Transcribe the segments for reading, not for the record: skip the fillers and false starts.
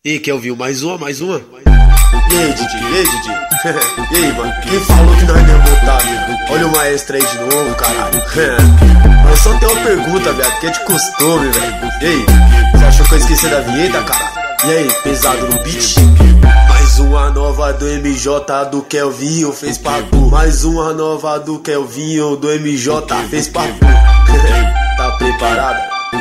E quer ouvir mais uma? E aí, Didi? E aí, mano? Quem falou que nós não ia voltar, viu? Olha o maestro aí de novo, caralho. Mas só tem uma pergunta, viado, que é de costume, velho. E aí, você achou que eu esqueci da vinheta, cara? E aí, pesado no beat? Mais uma nova do MJ do Kelvinho fez pra tu. Mais uma nova do Kelvinho do MJ fez pra tu. Tá preparado?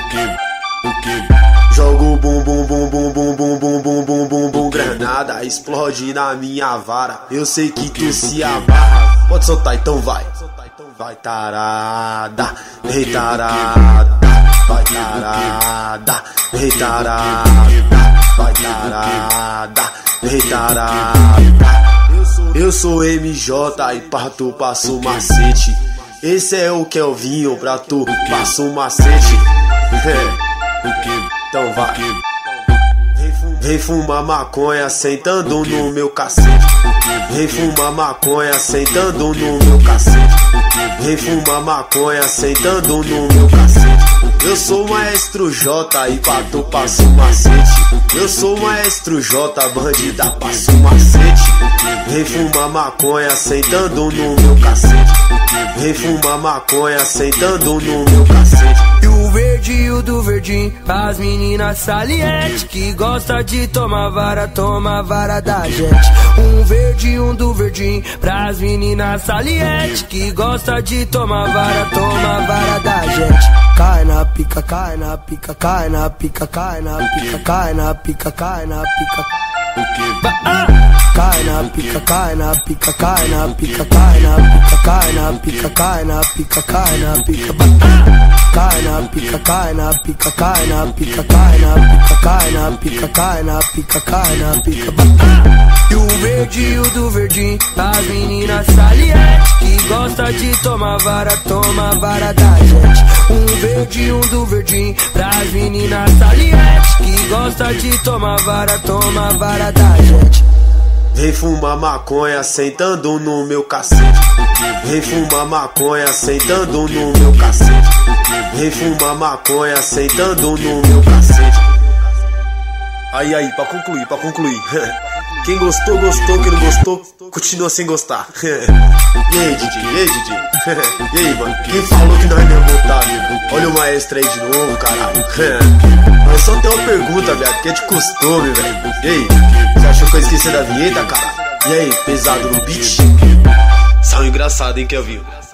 Joga o bum bum bum bum bum bum bum bum bum bum bum, granada explode na minha vara. Eu sei que tu se amarra. Pode soltar, então vai. Vai tarada, vem tarada, vai tarada, vem tarada, vai tarada, vem tarada. Eu sou MJ e pra tu passo o macete. Esse é o Kelvinho, pra tu passo o macete. Então vai. Vem fumar maconha sentando no meu cacete. Vem fumar maconha sentando no meu cacete. Vem fumar maconha sentando no meu cacete. Eu sou o maestro J e pra tu passo o macete. Eu sou o maestro J, bandida, passo o macete. Vem fumar maconha sentando no meu cacete. Vem fumar maconha sentando no meu cacete. E o verde e o do verdinho, as meninas saliente que gosta de tomar vara da gente. Um verde e um do verdinho, pras meninas saliente que gosta de tomar vara da gente. Cai na pica, cai na pica, cai na pica, cai na pica, cai na pica, cai na pica. Cai na pica, cai na pica, cai na pica, cai na pica, cai na pica, cai na pica, cai na pica. Cai na pica, cai na pica, cai na pica, cai na pica, cai na pica, cai na pica, cai na pica. E o verde e o do verdinho, as meninas saliente que gosta de tomar vara da gente. Um verde e um do verdinho, pras meninas saliente que gosta de tomar vara da gente. Vem fumar maconha sentando no meu cacete. Vem fumar maconha sentando no meu cacete. Vem fumar maconha sentando no meu cacete. Aí, pra concluir. Quem gostou, gostou. Quem não gostou, continua sem gostar. E aí, Didi? E aí, mano? Quem falou que nós não ia voltar, viu? Olha o maestro aí de novo, caralho. Mas só tem uma pergunta, viado, que é de costume, velho. E aí, você achou que eu esqueci da vinheta, cara? E aí, pesado no beat? São engraçado, hein, Kelvinho?